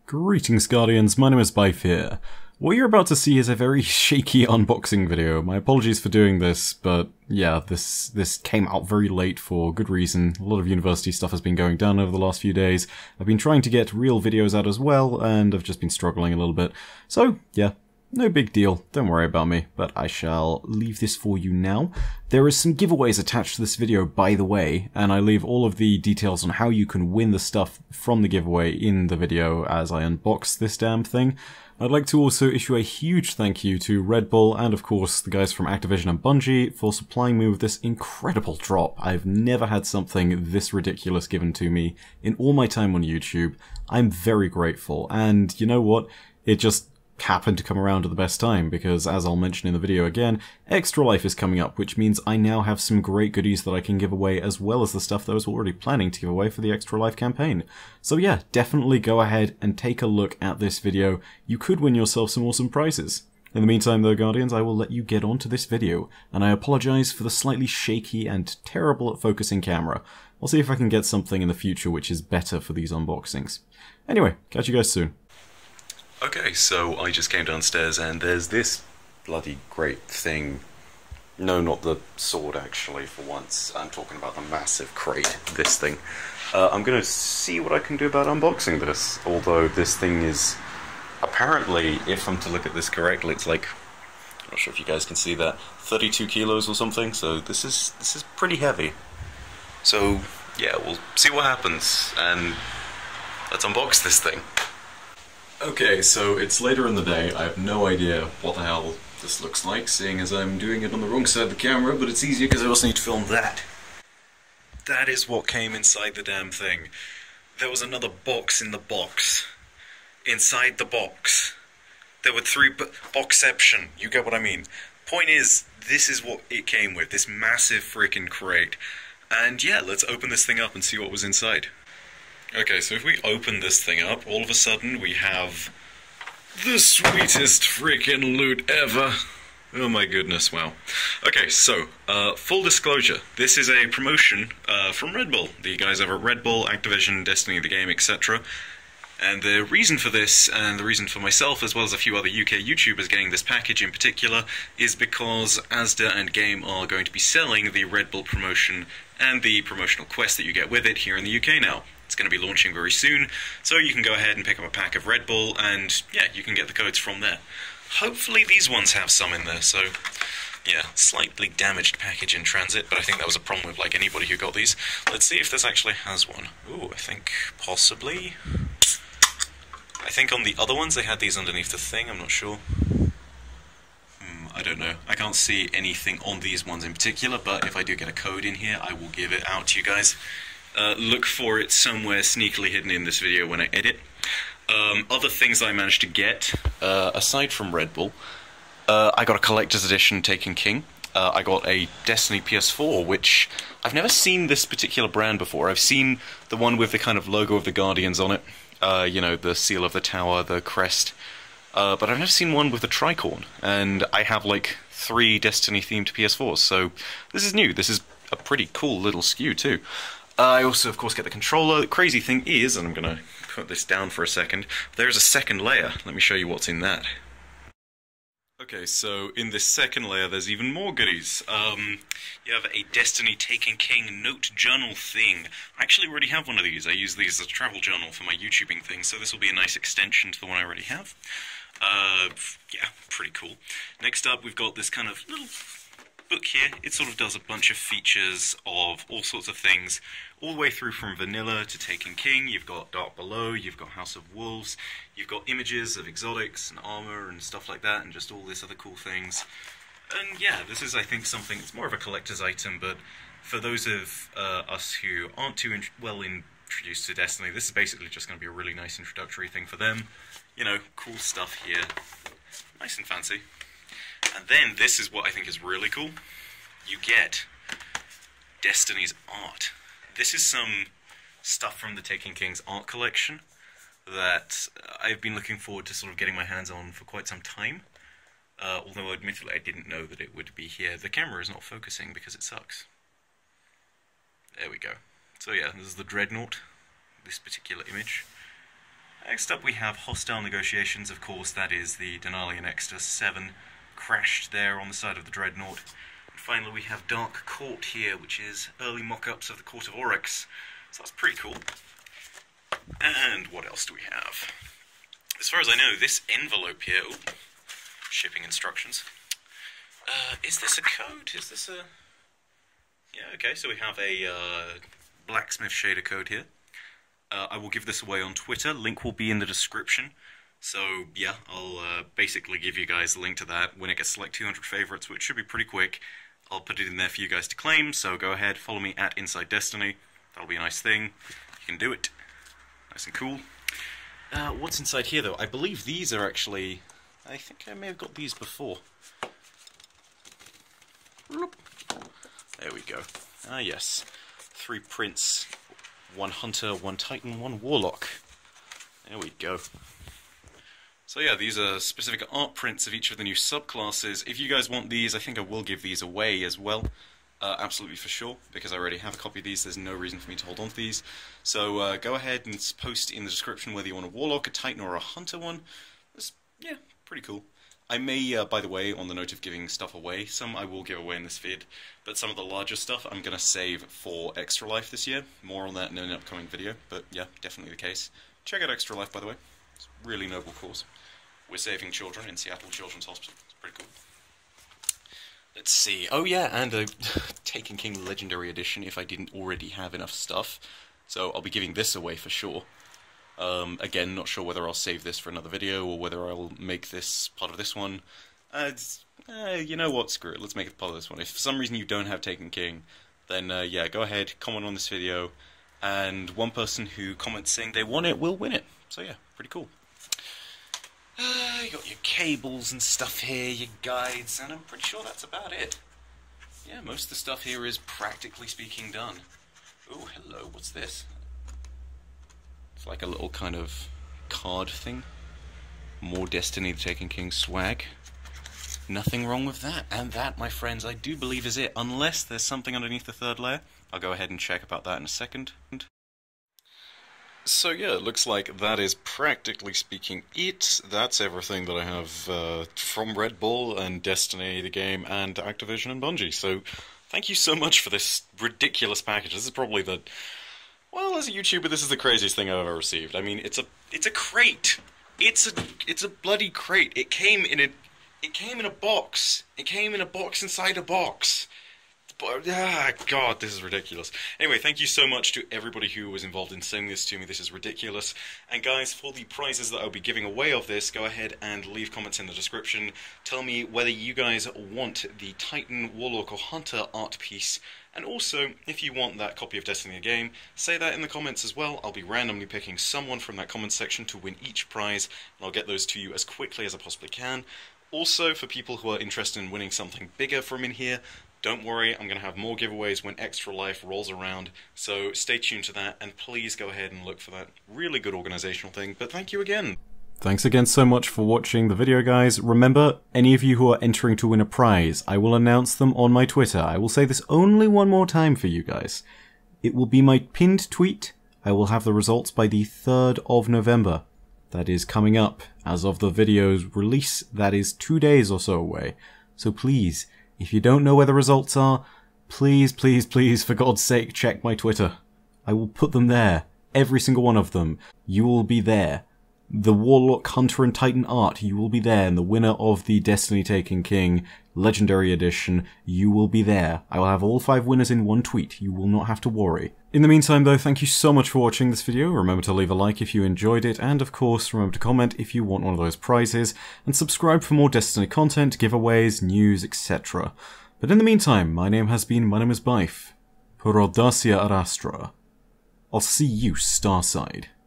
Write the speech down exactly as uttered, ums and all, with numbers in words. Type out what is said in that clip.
Greetings Guardians, my name is Bife here. What you're about to see is a very shaky unboxing video. My apologies for doing this, but yeah, this this came out very late for good reason. A lot of university stuff has been going down over the last few days. I've been trying to get real videos out as well, and I've just been struggling a little bit. So, yeah. No big deal, don't worry about me, but I shall leave this for you now. There is some giveaways attached to this video, by the way, and I leave all of the details on how you can win the stuff from the giveaway in the video as I unbox this damn thing. I'd like to also issue a huge thank you to Redbull and of course the guys from Activision and Bungie for supplying me with this incredible drop. I've never had something this ridiculous given to me in all my time on YouTube. I'm very grateful, and you know what? It just happened to come around at the best time, because as I'll mention in the video again, Extra Life is coming up, which means I now have some great goodies that I can give away, as well as the stuff that I was already planning to give away for the Extra Life campaign. So yeah, definitely go ahead and take a look at this video. You could win yourself some awesome prizes. In the meantime though, Guardians, I will let you get on to this video, and I apologise for the slightly shaky and terrible at focusing camera. I'll see if I can get something in the future which is better for these unboxings. Anyway, catch you guys soon. Okay, so I just came downstairs and there's this bloody great thing. No, not the sword actually, for once. I'm talking about the massive crate, this thing. Uh, I'm gonna see what I can do about unboxing this, although this thing is apparently, if I'm to look at this correctly, it's like, I'm not sure if you guys can see that, thirty-two kilos or something, so this is, this is pretty heavy. So, yeah, we'll see what happens, and let's unbox this thing. Okay, so it's later in the day. I have no idea what the hell this looks like, seeing as I'm doing it on the wrong side of the camera, but it's easier because I also need to film that. That is what came inside the damn thing. There was another box in the box. Inside the box. There were three bo- boxception, you get what I mean. Point is, this is what it came with, this massive freaking crate. And yeah, let's open this thing up and see what was inside. Okay, so if we open this thing up, all of a sudden we have the sweetest freaking loot ever. Oh my goodness, wow. Okay, so, uh, full disclosure, this is a promotion uh, from Redbull. The guys over at Redbull, Activision, Destiny the game, et cetera. And the reason for this, and the reason for myself, as well as a few other U K YouTubers getting this package in particular, is because Asda and Game are going to be selling the Redbull promotion and the promotional quest that you get with it here in the U K now. It's going to be launching very soon, so you can go ahead and pick up a pack of Red Bull, and yeah, you can get the codes from there. Hopefully these ones have some in there, so yeah, slightly damaged package in transit, but I think that was a problem with like anybody who got these. Let's see if this actually has one. Ooh, I think possibly. I think on the other ones they had these underneath the thing, I'm not sure. Hmm, I don't know. I can't see anything on these ones in particular, but if I do get a code in here, I will give it out to you guys. Uh, look for it somewhere sneakily hidden in this video when I edit. Um, other things I managed to get, uh, aside from Red Bull, uh, I got a collector's edition Taken King. Uh, I got a Destiny P S four, which I've never seen this particular brand before. I've seen the one with the kind of logo of the Guardians on it, uh, you know, the seal of the tower, the crest, uh, but I've never seen one with the tricorn, and I have like three Destiny-themed P S fours, so this is new. This is a pretty cool little S K U too. Uh, I also, of course, get the controller. The crazy thing is, and I'm going to put this down for a second, there's a second layer. Let me show you what's in that. Okay, so in this second layer, there's even more goodies. Um, you have a Destiny Taken King note journal thing. I actually already have one of these. I use these as a travel journal for my YouTubing thing, so this will be a nice extension to the one I already have. Uh, yeah, pretty cool. Next up, we've got this kind of little book here. It sort of does a bunch of features of all sorts of things, all the way through from vanilla to Taken King. You've got Dark Below, you've got House of Wolves, you've got images of exotics and armor and stuff like that, and just all this other cool things. And yeah, this is, I think, something, it's more of a collector's item, but for those of uh, us who aren't too in well introduced to Destiny, this is basically just going to be a really nice introductory thing for them. You know, cool stuff here. Nice and fancy. And then, this is what I think is really cool. You get Destiny's art. This is some stuff from the Taken King's art collection that I've been looking forward to sort of getting my hands on for quite some time. Uh, although, admittedly, I didn't know that it would be here. The camera is not focusing because it sucks. There we go. So yeah, this is the Dreadnought, this particular image. Next up we have Hostile Negotiations, of course, that is the Denali and Exeter seven crashed there on the side of the Dreadnought. And finally we have Dark Court here, which is early mock-ups of the Court of Oryx, so that's pretty cool. And what else do we have? As far as I know, this envelope here, ooh, shipping instructions, uh, is this a code? Is this a... Yeah, okay, so we have a uh, Blacksmith shader code here. Uh, I will give this away on Twitter, link will be in the description. So, yeah, I'll uh, basically give you guys a link to that when it gets to like two hundred favourites, which should be pretty quick. I'll put it in there for you guys to claim, so go ahead, follow me at Inside Destiny. That'll be a nice thing. You can do it. Nice and cool. Uh, what's inside here, though? I believe these are actually... I think I may have got these before. There we go. Ah, yes. Three prints, one hunter, one titan, one warlock. There we go. So yeah, these are specific art prints of each of the new subclasses. If you guys want these, I think I will give these away as well. Uh, absolutely for sure, because I already have a copy of these, there's no reason for me to hold on to these. So uh, go ahead and post in the description whether you want a warlock, a titan, or a hunter one. That's, yeah, pretty cool. I may, uh, by the way, on the note of giving stuff away, some I will give away in this vid, but some of the larger stuff I'm going to save for Extra Life this year. More on that in an upcoming video, but yeah, definitely the case. Check out Extra Life, by the way. It's a really noble cause. We're saving children in Seattle Children's Hospital. It's pretty cool. Let's see. Oh yeah, and a Taken King Legendary Edition if I didn't already have enough stuff. So I'll be giving this away for sure. Um, again, not sure whether I'll save this for another video or whether I'll make this part of this one. Uh, uh, you know what, screw it, let's make it part of this one. If for some reason you don't have Taken King, then uh, yeah, go ahead, comment on this video, and one person who comments saying they want it will win it. So yeah, pretty cool. Uh, you got your cables and stuff here, your guides, and I'm pretty sure that's about it. Yeah, most of the stuff here is practically speaking done. Oh, hello, what's this? It's like a little kind of card thing. More Destiny the Taken King swag. Nothing wrong with that. And that, my friends, I do believe is it. Unless there's something underneath the third layer. I'll go ahead and check about that in a second. So yeah, it looks like that is practically speaking it. That's everything that I have uh, from Redbull and Destiny the game and Activision and Bungie. So thank you so much for this ridiculous package. This is probably the... Well, as a YouTuber, this is the craziest thing I've ever received. I mean, it's a it's a crate. It's a it's a bloody crate. It came in a it came in a box. It came in a box inside a box. But, ah, God, this is ridiculous. Anyway, thank you so much to everybody who was involved in sending this to me. This is ridiculous. And guys, for the prizes that I'll be giving away of this, go ahead and leave comments in the description. Tell me whether you guys want the Titan, Warlock, or Hunter art piece. And also, if you want that copy of Destiny the game, say that in the comments as well. I'll be randomly picking someone from that comment section to win each prize, and I'll get those to you as quickly as I possibly can. Also, for people who are interested in winning something bigger from in here, don't worry, I'm going to have more giveaways when Extra Life rolls around, so stay tuned to that, and please go ahead and look for that really good organizational thing, but thank you again. Thanks again so much for watching the video, guys. Remember, any of you who are entering to win a prize, I will announce them on my Twitter. I will say this only one more time for you guys. It will be my pinned tweet. I will have the results by the third of November. That is coming up. As of the video's release, that is two days or so away. So please, if you don't know where the results are, please, please, please, for God's sake, check my Twitter. I will put them there. Every single one of them. You will be there. The Warlock, Hunter, and Titan art, you will be there. And the winner of the Destiny Taken King Legendary Edition, you will be there. I will have all five winners in one tweet. You will not have to worry. In the meantime, though, thank you so much for watching this video. Remember to leave a like if you enjoyed it, and of course, remember to comment if you want one of those prizes, and subscribe for more Destiny content, giveaways, news, et cetera. But in the meantime, my name has been, my name is Bife. Per audacia ad astra. I'll see you, Starside.